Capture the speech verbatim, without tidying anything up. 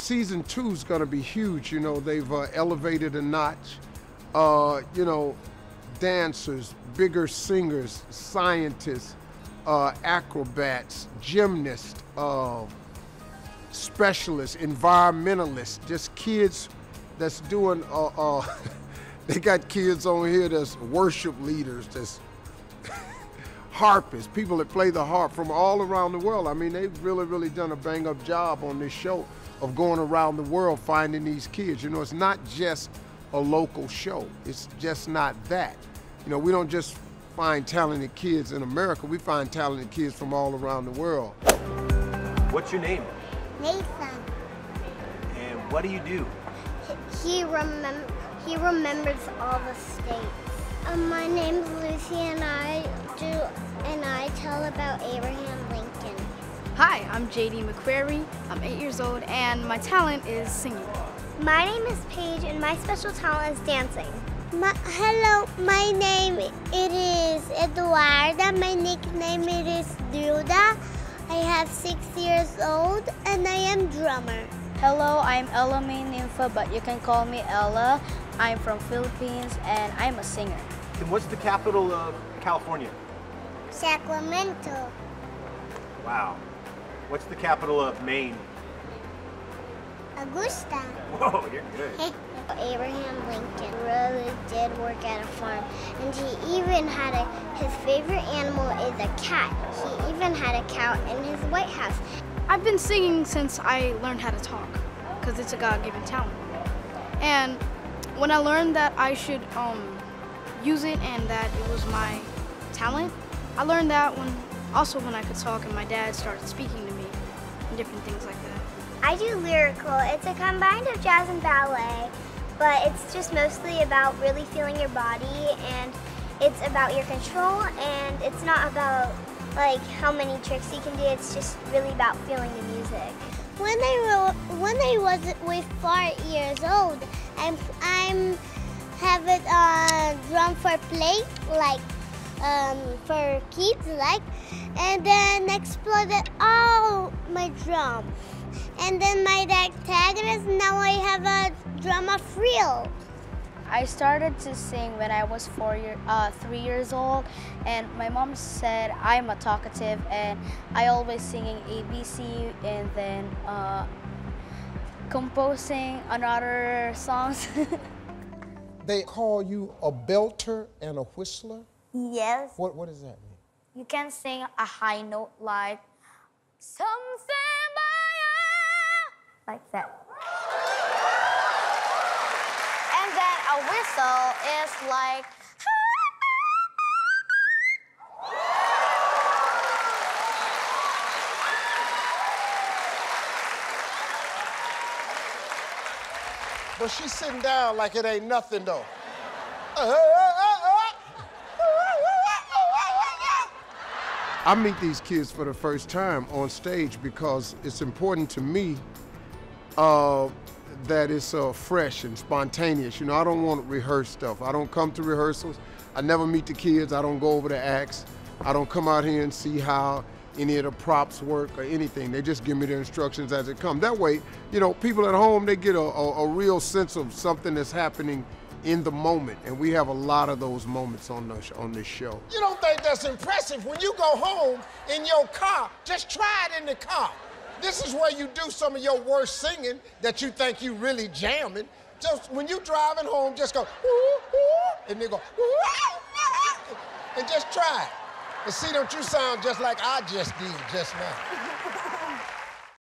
season two is going to be huge. You know, they've uh, elevated a notch. Uh, you know, dancers, bigger singers, scientists, uh, acrobats, gymnasts, uh, specialists, environmentalists, just kids that's doing, uh, uh, they got kids on here that's worship leaders, that's harpists, people that play the harp from all around the world. I mean, they've really, really done a bang-up job on this show of going around the world finding these kids. You know, it's not just a local show. It's just not that. You know, we don't just find talented kids in America, we find talented kids from all around the world. What's your name? Nathan. And what do you do? He, remem he remembers all the states. Um, my name's Lucy and I do, and I tell about Abraham Lincoln. Hi, I'm J D McQuarrie. I'm eight years old and my talent is singing. My name is Paige and my special talent is dancing. My, hello, my name it is Eduarda. My nickname it is Duda. I have six years old and I am drummer. Hello, I'm Ella May Nympha, but you can call me Ella. I'm from Philippines and I'm a singer. And what's the capital of California? Sacramento. Wow. What's the capital of Maine? Augusta. Whoa, you're good. Abraham Lincoln really did work at a farm, and he even had a, his favorite animal is a cat. He even had a cow in his White House. I've been singing since I learned how to talk, because it's a God-given talent. And when I learned that I should um, use it and that it was my talent, I learned that when also when I could talk and my dad started speaking to me and different things like that. I do lyrical. It's a combine of jazz and ballet, but it's just mostly about really feeling your body, and it's about your control, and it's not about like how many tricks you can do. It's just really about feeling the music. When I when I was with four years old, I'm I'm have it uh, drum for play, like um, for kids, like, and then exploded all my drums. And then my antagonist, now I have a drum of real. I started to sing when I was four year, uh, three years old, and my mom said I'm a talkative, and I always singing A B C and then uh, composing another songs. They call you a belter and a whistler? Yes. What, what does that mean? You can sing a high note like something like that. And then a whistle is like But she's sitting down like it ain't nothing though. I meet these kids for the first time on stage because it's important to me uh, that it's uh, fresh and spontaneous. You know, I don't want to rehearse stuff. I don't come to rehearsals. I never meet the kids. I don't go over the acts. I don't come out here and see how any of the props work or anything. They just give me the instructions as it comes. That way, you know, people at home, they get a, a, a real sense of something that's happening in the moment, and we have a lot of those moments on the, on this show. You don't think that's impressive? When you go home in your car, just try it in the car. This is where you do some of your worst singing that you think you really jamming. Just when you driving home, just go, ooh, ooh, and they go, ooh, and just try it. And see, don't you sound just like I just did just now.